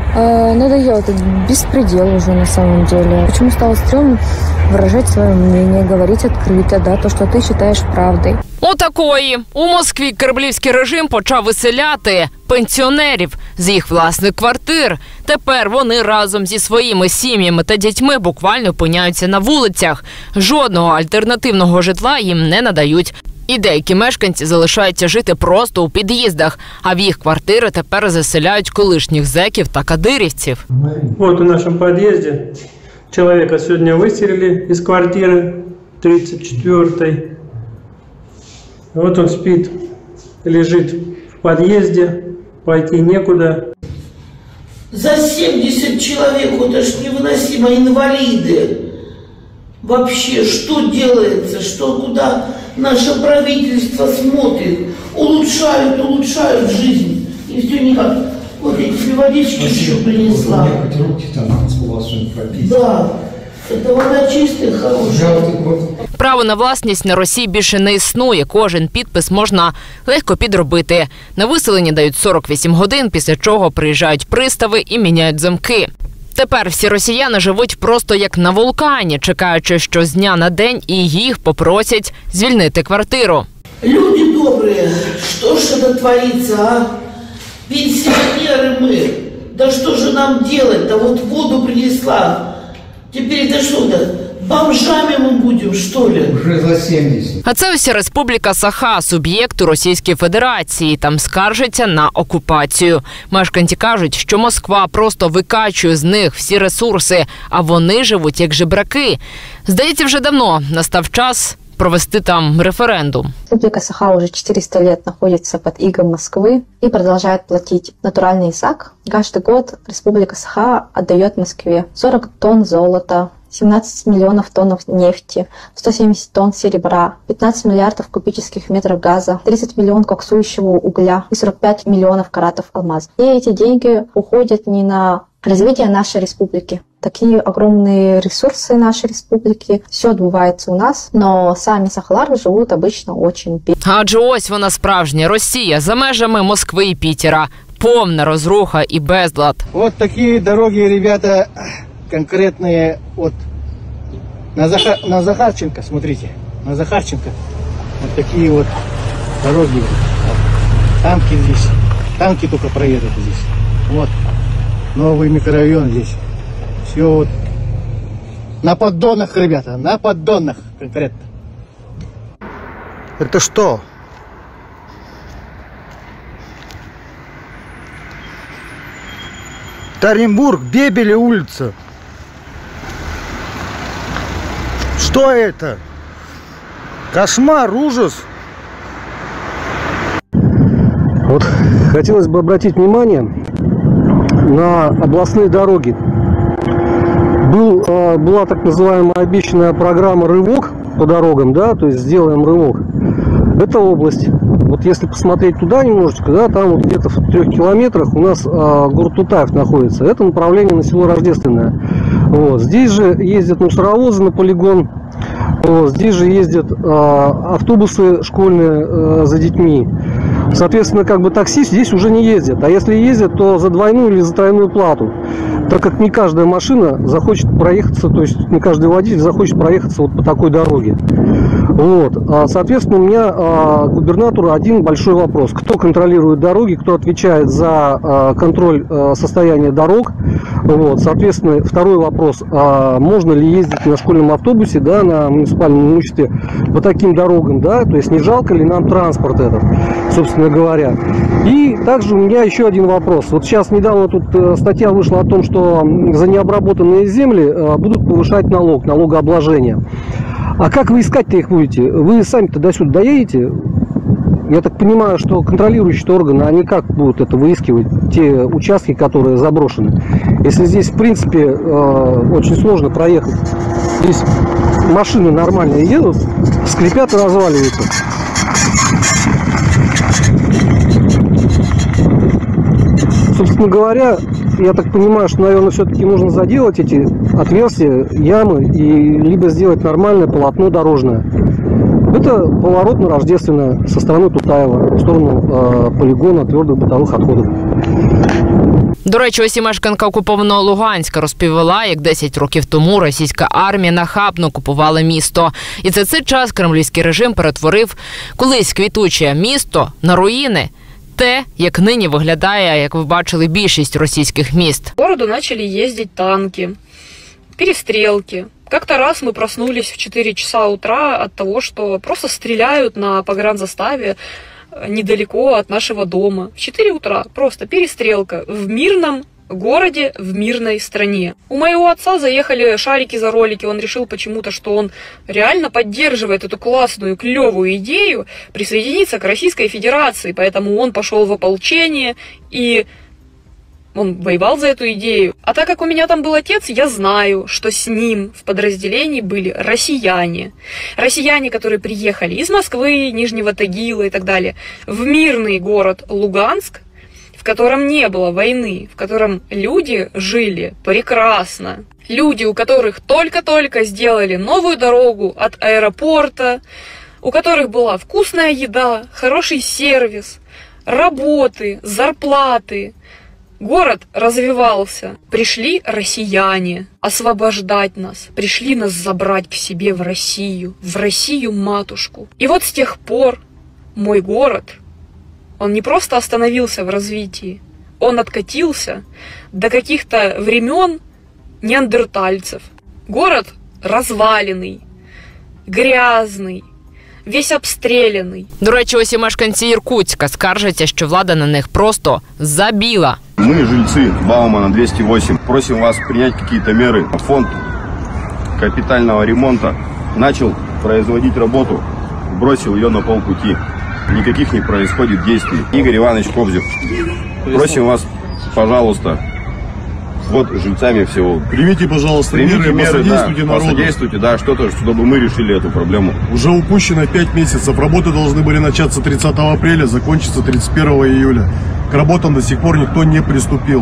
Надоело этот беспредел уже на самом деле. Почему стало стрёмно выражать свое мнение, говорить открыто, да, то, что ты считаешь правдой. Отакої. У Москві кремлівський режим почав виселяти пенсіонерів з їх власних квартир. Тепер вони разом зі своїми сім'ями та дітьми буквально опиняються на вулицях. Жодного альтернативного житла їм не надають. І деякі мешканці залишаються жити просто у під'їздах, а в їх квартири тепер заселяють колишніх зеків та кадирівців. От у нашому під'їзді чоловіка сьогодні виселили із квартири 34-ї. Вот он спит, лежит в подъезде, пойти некуда. За 70 человек, это ж невыносимо, инвалиды. Вообще, что делается, что куда наше правительство смотрит, улучшают жизнь. И все никак. Вот эти водички еще принесла. Да. Це вода чиста, хороша. Право на власність на Росії більше не існує. Кожен підпис можна легко підробити. На виселення дають 48 годин, після чого приїжджають пристави і міняють замки. Тепер всі росіяни живуть просто як на вулкані, чекаючи, що з дня на день і їх попросять звільнити квартиру. Люди добрі, що ж це твориться, а? Пенсіонери ми. Да що ж нам делать? Да вот воду принесла. Теперь это что, да? Бомжами мы будем, что ли? Уже за 70. А це ось Республіка Саха, суб'єкт Російської Федерації. Там скаржаться на окупацію. Мешканці кажуть, що Москва просто викачує з них всі ресурси, а вони живуть як жебраки. Здається, вже давно настав час провести там референдум. Республика Саха уже 400 лет находится под игом Москвы и продолжает платить натуральный САК. Каждый год Республика Саха отдает Москве 40 тонн золота, 17 миллионов тонн нефти, 170 тонн серебра, 15 миллиардов кубических метров газа, 30 миллионов коксующего угля и 45 миллионов каратов алмаза. И эти деньги уходят не на развитие нашей республики. Такие огромные ресурсы нашей республики, все отбывается у нас, но сами сахалары живут обычно очень бедно. Адже ось вона справжня Росія за межами Москви і Пітера. Повна розруха і безлад. Вот такие дороги, ребята, конкретные. Вот на Захарченко, смотрите, на Захарченко. Вот такие вот дороги. Танки здесь, танки только проедут здесь. Вот новый микрорайон здесь. Все вот на поддонах, ребята, на поддонах конкретно. Это что? Оренбург, Бебеле улица. Что это? Кошмар, ужас. Вот хотелось бы обратить внимание на областные дороги. Была так называемая обещанная программа «Рывок» по дорогам, да, то есть «Сделаем рывок». Это область. Вот если посмотреть туда немножечко, да, там вот где-то в 3 километрах у нас город Тутаев находится. Это направление на село Рождественное. Вот. Здесь же ездят мусоровозы на полигон. Вот. Здесь же ездят автобусы школьные за детьми. Соответственно, как бы такси здесь уже не ездят. А если ездят, то за двойную или за тройную плату. Так как не каждая машина захочет проехаться, то есть не каждый водитель захочет проехаться вот по такой дороге. Вот. Соответственно, у меня губернатору один большой вопрос. Кто контролирует дороги, кто отвечает за контроль состояния дорог? Вот. Соответственно, второй вопрос. Можно ли ездить на школьном автобусе, да, на муниципальном имуществе по таким дорогам, да? То есть не жалко ли нам транспорт этот, собственно говоря? И также у меня еще один вопрос. Вот сейчас недавно тут статья вышла о том, что за необработанные земли будут повышать налогообложение. А как вы искать-то их будете? Вы сами-то до сюда доедете? Я так понимаю, что контролирующие органы, они как будут это выискивать, те участки, которые заброшены? Если здесь, в принципе, очень сложно проехать. Здесь машины нормальные едут, скрипят и разваливаются. Собственно говоря, я так понимаю, что, наверное, все-таки нужно заделать эти отверстия, ямы и либо сделать нормальное полотно дорожное. Это поворот на Рождественное со стороны Тутаева в сторону полигона твердых бытовых отходов. До речі, ось і мешканка окупованого Луганська розповіла, як 10 років тому російська армія нахабно окупувала місто. І за цей час кремлівський режим перетворив колись квітуче місто на руїни. Те, як нині виглядає, як ви бачили, більшість російських міст. В городу почали їздити танки, перестрелки. Как-то раз мы проснулись в 4 часа утра от того, что просто стреляют на погранзаставе недалеко от нашего дома. В 4 утра просто перестрелка в мирном городе, в мирной стране. У моего отца заехали шарики за ролики, он решил почему-то, что он реально поддерживает эту классную, клевую идею присоединиться к Российской Федерации, поэтому он пошел в ополчение и он воевал за эту идею. А так как у меня там был отец, я знаю, что с ним в подразделении были россияне. Россияне, которые приехали из Москвы, Нижнего Тагила и так далее, в мирный город Луганск, в котором не было войны, в котором люди жили прекрасно. Люди, у которых только-только сделали новую дорогу от аэропорта, у которых была вкусная еда, хороший сервис, работы, зарплаты. Город развивался. Пришли россияне освобождать нас. Пришли нас забрать к себе в Россию-матушку. И вот с тех пор мой город, он не просто остановился в развитии, он откатился до каких-то времен неандертальцев. Город разваленный, грязный, весь обстріляний. До речі, ось і мешканці Іркутська скаржаться, що влада на них просто забила. Мы, жильцы Баумана 208, просим вас принять какие-то меры. Фонд капитального ремонта начал производить работу, бросил ее на полпути. Никаких не происходит действий. Игорь Иванович Кобзев, просим вас, пожалуйста, вот жильцами всего. Примите, пожалуйста, меры, посодействуйте народу. Посодействуйте, да, что-то, чтобы мы решили эту проблему. Уже упущено 5 месяцев. Работы должны были начаться 30 апреля, закончиться 31 июля. К работам до сих пор никто не приступил.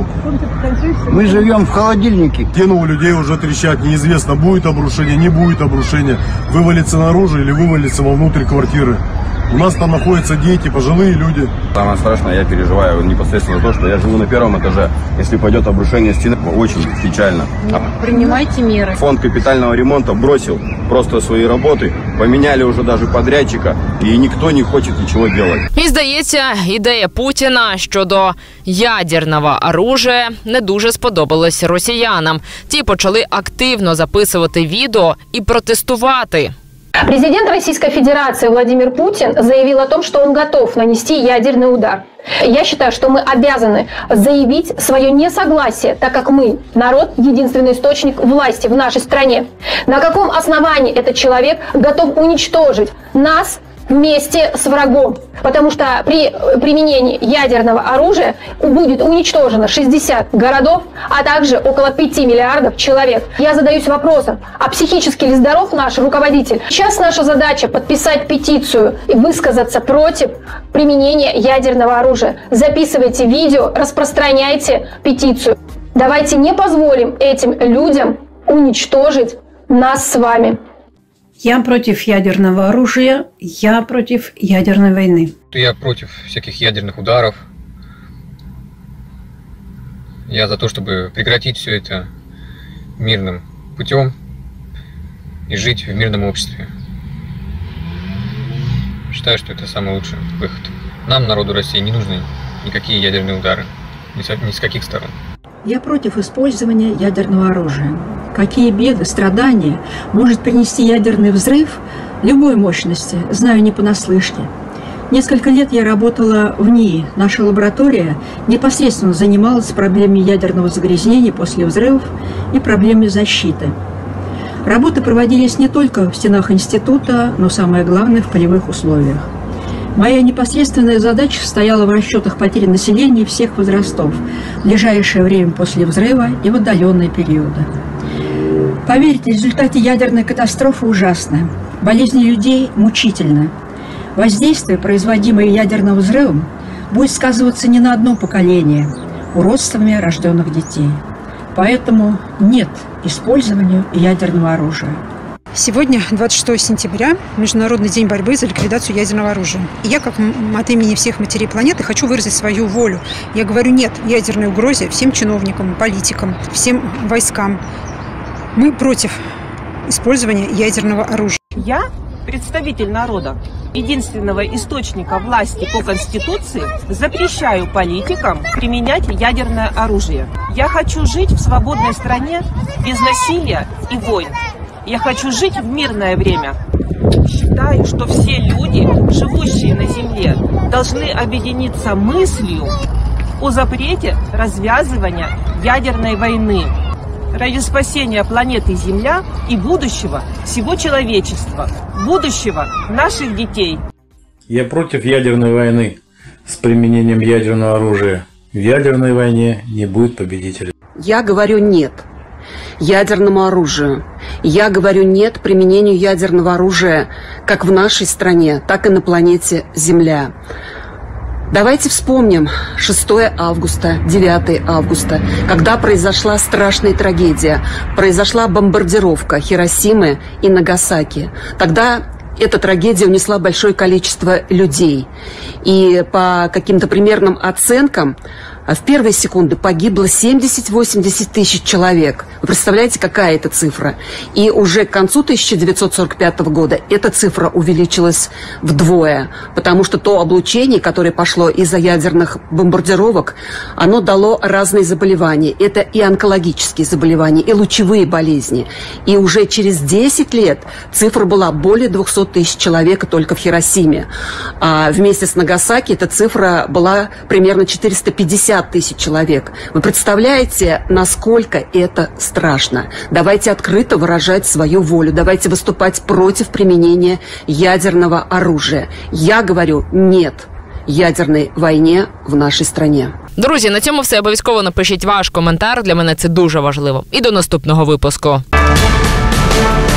Мы живем в холодильнике. Стены у людей уже трещат. Неизвестно, будет обрушение, не будет обрушения. Вывалится наружу или вывалится вовнутрь квартиры. У нас там находятся дети, пожилые люди. Самое страшное, я переживаю непосредственно то, что я живу на 1-м этаже. Если пойдет обрушение стены, очень печально. Принимайте меры. Фонд капитального ремонта бросил просто свои работы, поменяли уже даже подрядчика, и никто не хочет ничего делать. І, здається, ідея Путіна щодо ядерного оружия не дуже сподобалась росіянам. Ті почали активно записувати відео і протестувати. Президент Российской Федерации Владимир Путин заявил о том, что он готов нанести ядерный удар. Я считаю, что мы обязаны заявить свое несогласие, так как мы, народ, единственный источник власти в нашей стране. На каком основании этот человек готов уничтожить нас вместе с врагом? Потому что при применении ядерного оружия будет уничтожено 60 городов, а также около 5 миллиардов человек. Я задаюсь вопросом, а психически ли здоров наш руководитель? Сейчас наша задача подписать петицию и высказаться против применения ядерного оружия. Записывайте видео, распространяйте петицию. Давайте не позволим этим людям уничтожить нас с вами. Я против ядерного оружия, я против ядерной войны. Я против всяких ядерных ударов. Я за то, чтобы прекратить все это мирным путем и жить в мирном обществе. Считаю, что это самый лучший выход. Нам, народу России, не нужны никакие ядерные удары, ни с каких сторон. Я против использования ядерного оружия. Какие беды, страдания может принести ядерный взрыв любой мощности, знаю не понаслышке. Несколько лет я работала в НИИ. Наша лаборатория непосредственно занималась проблемами ядерного загрязнения после взрывов и проблемами защиты. Работы проводились не только в стенах института, но самое главное в полевых условиях. Моя непосредственная задача состояла в расчетах потери населения всех возрастов в ближайшее время после взрыва и в отдаленные периоды. Поверьте, в результате ядерной катастрофы ужасно. Болезни людей мучительны. Воздействие, производимое ядерным взрывом, будет сказываться не на одно поколение уродствами рожденных детей. Поэтому нет использованию ядерного оружия. Сегодня, 26 сентября, Международный день борьбы за ликвидацию ядерного оружия. И я, как от имени всех матерей планеты, хочу выразить свою волю. Я говорю «нет» ядерной угрозе всем чиновникам, политикам, всем войскам. Мы против использования ядерного оружия. Я представитель народа, единственного источника власти по Конституции, запрещаю политикам применять ядерное оружие. Я хочу жить в свободной стране без насилия и войн. Я хочу жить в мирное время. Считаю, что все люди, живущие на Земле, должны объединиться мыслью о запрете развязывания ядерной войны ради спасения планеты Земля и будущего всего человечества, будущего наших детей. Я против ядерной войны с применением ядерного оружия. В ядерной войне не будет победителей. Я говорю «нет» ядерному оружию. Я говорю «нет» применению ядерного оружия как в нашей стране, так и на планете Земля. Давайте вспомним 6 августа, 9 августа, когда произошла страшная трагедия, произошла бомбардировка Хиросимы и Нагасаки. Тогда эта трагедия унесла большое количество людей. И по каким-то примерным оценкам в первые секунды погибло 70-80 тысяч человек. Вы представляете, какая это цифра? И уже к концу 1945 года эта цифра увеличилась вдвое, потому что то облучение, которое пошло из-за ядерных бомбардировок, оно дало разные заболевания. Это и онкологические заболевания, и лучевые болезни. И уже через 10 лет цифра была более 200 тысяч человек только в Хиросиме. А вместе с Нагасаки эта цифра была примерно 450 тысяч человек. Вы представляете, насколько это страшно? Давайте открыто выражать свою волю. Давайте выступать против применения ядерного оружия. Я говорю «нет» ядерной війні в нашій страні. Друзі, на цьому все. Обов'язково напишіть ваш коментар. Для мене це дуже важливо. І до наступного випуску.